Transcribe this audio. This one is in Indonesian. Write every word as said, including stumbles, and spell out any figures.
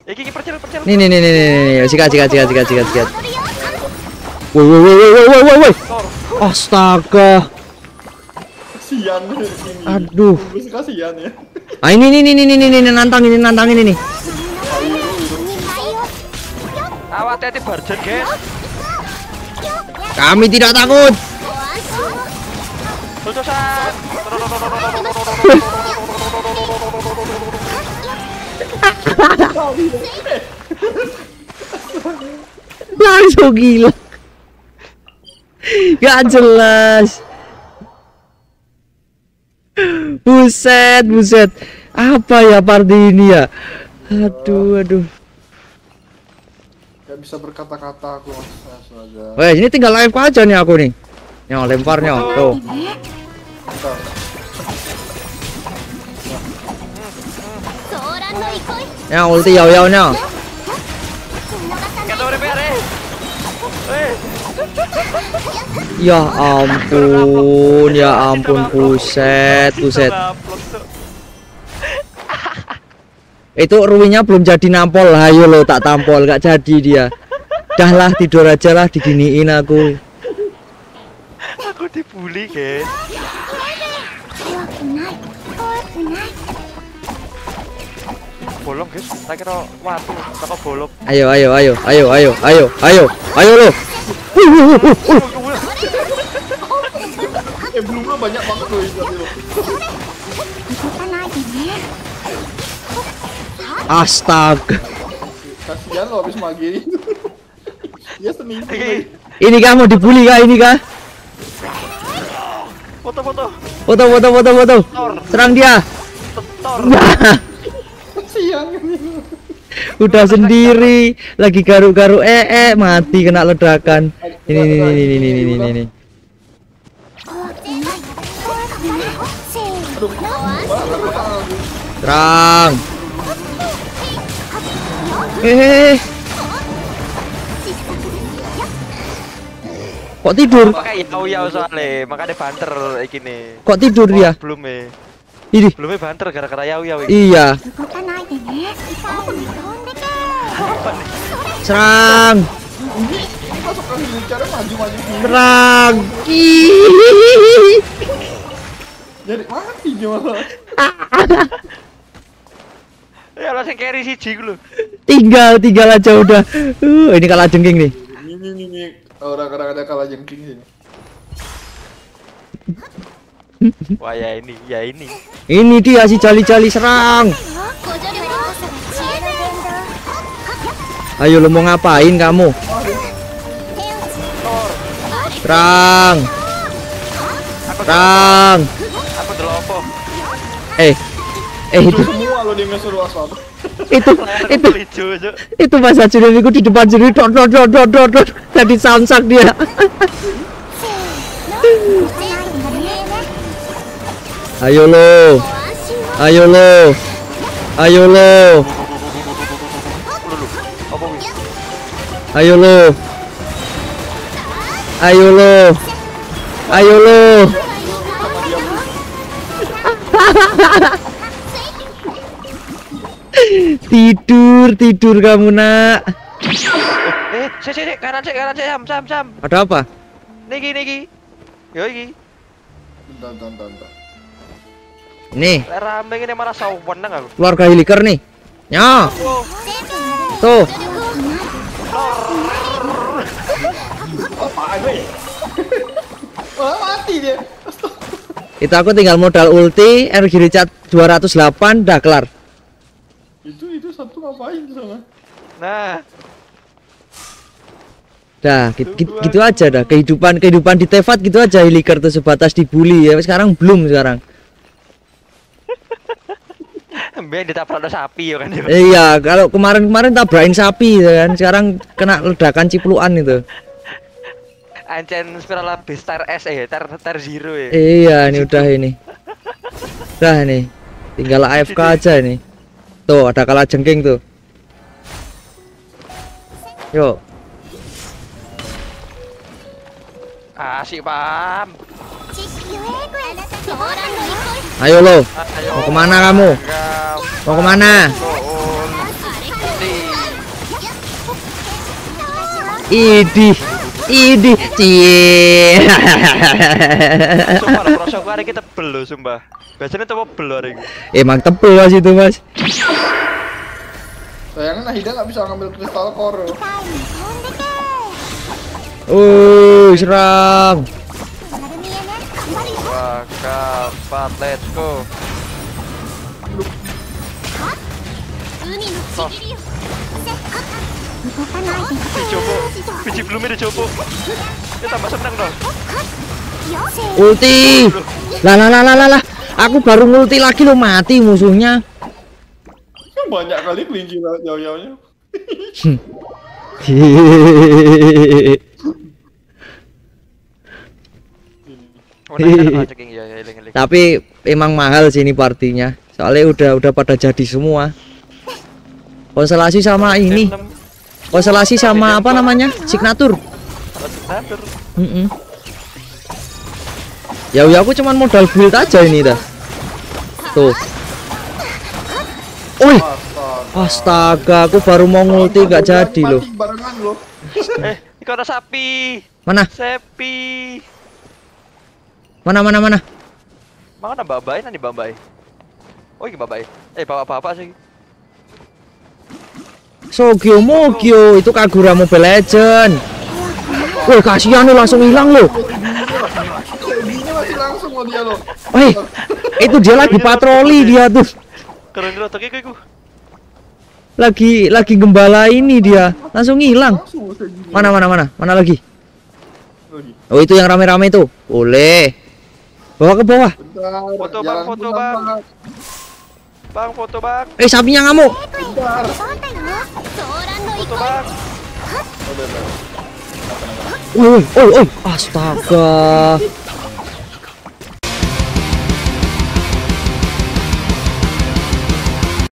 Iki percil percil. Nih nih nih nih nih. Sikat sikat sikat sikat sikat sikat. Woi woi woi woi woi woi woi. Astaga. Kasihan ini. Aduh. Kasihan ya. Ah ini nih nih nih nih nih nantang ini nantang ini nih. Awas hati barjen, guys. Kami tidak takut. Tutusan. Langsung gila. Gak jelas. Buset, buset. Apa ya party ini ya? Aduh, aduh. Gak bisa berkata-kata aku mas. Astaga. Weh, ini tinggal live aja nih aku nih. Nyo, lemparnya tuh. Bentar. Ya ulti yau yau nya. Ya ampun, ya ampun, buset, buset. Itu ruwinya belum jadi nampol, ayo lo tak tampol, gak jadi dia. Dah lah tidur aja lah, diginiin aku. Aku dibully, guys. Bolong, guys. Tak kira watu, tak bolong. Ayo, ayo, ayo, ayo, ayo, ayo, ayo, ayo lo. Eh belumnya banyak banget loh itu. Astaga. Kasihan lo habis magiri. Dia seminggu. Ini kah mau dibully kah ini kah? Foto-foto. Foto, foto, foto, foto. Serang dia. Tor. Kasihan. Udah sendiri, lagi garuk-garuk eh eh mati kena ledakan. Ini ini ini ini ini ini ini. Serang. Eh. Kok tidur? Makanya yau-yau soalnya, makanya banter iki nih. Kok tidur dia? Belum eh. Ini. Belumnya banter gara-gara yau-yau iki. Iya. Serang. Masukkan bicara maju-maju. Serang. Jadi mati gimana? Ya langsung carry siji lho. Tinggal tinggal aja udah. Uh, ini kalah jengking nih. Ini ini ini orang-orang ada kalah jengking sini. Wah ya ini, ya ini. Ini dia si jali-jali serang. Ayo lo mau ngapain kamu? Serang. Serang. Aku delopo. Eh. Eh itu Semua lo dia suruh asal. itu itu itu masa Julian itu di depan sini dot dot dot dot dot dot jadi samsak dia. Ayo lo, ayo lo, ayo lo, ayo lo, ayo lo, ayo lo. Tidur, tidur kamu nak. Eh, sik sik sik, kanan sik, kanan sik, sam sam sam. Ada apa? Niki niki. Yo iki. Bentar, bentar, bentar. Nih, Lek rame ngene malah sawen nang aku. keluarga hiliker nih. Ya. Tuh. Apaan gue? Wah mati dia. Itu aku tinggal modal ulti, energi recharge dua ratus delapan, dah kelar. Itu itu satu ngapain di sana? Nah, Dah, gitu, gitu, gitu aja dah. Kehidupan kehidupan di Tefat gitu aja, hiliker tuh sebatas dibully ya. Sekarang belum sekarang. mbek ditabrak sapi ya kan. Iya, kalau kemarin-kemarin tabrakin sapi ya kan. Sekarang kena ledakan cipluan itu. Ancen spiral habis tar S eh tar tar zero ya. Iya, ini udah ini. Dah nih. Tinggal A F K aja nih. Tuh, ada kalah jengking tuh. Yuk. Asik paham. Ayo lo. Ayo. Mau kemana kamu? Mau kemana? Di Idih, idih, cie. Sumpah lo proses gue hari kita belo sumpah. Biasanya tuh belo hari. Emang tebel mas itu mas. Sayangnya Nahida nggak bisa ngambil kristal core. Oh, serang. Wah, kapat, let's go. Oh. Dicoba, biji belumnya dicoba. Kita tambah seneng dong. Ulti. Lah lah lah lah lah. Aku baru ngulti lagi lo, mati musuhnya. Banyak kali kelinci jauh-jauhnya. Tapi emang mahal sih ini partinya. Soalnya udah udah pada jadi semua. Konstelasi sama ini. Konstelasi sama apa namanya? Signatur. Signatur. Mm -mm. Ya ya aku cuman modal build aja ini dah. Tuh. Wih. Astaga, aku baru mau ngulti gak jadi loh. Eh, itu ada sapi. Mana? Sapi. Mana mana mana? Mana babai nanti babai. Oh, ini babai. Eh, bapak-bapak sih. Sogyo Mogyo itu Kagura Mobile Legend. Wih, kasihan lo langsung hilang lo. Wih, itu dia lagi patroli dia tuh. Keren lo tadi kayak gue. Lagi lagi gembala ini dia, langsung hilang. Mana mana mana? Mana lagi? Oh, itu yang rame-rame tuh. Boleh. Bawa ke bawah. Foto bang, foto bang. Bang, foto bang. Eh, sapinya ngamuk. Foto bang. Woi, woi, woi, astaga.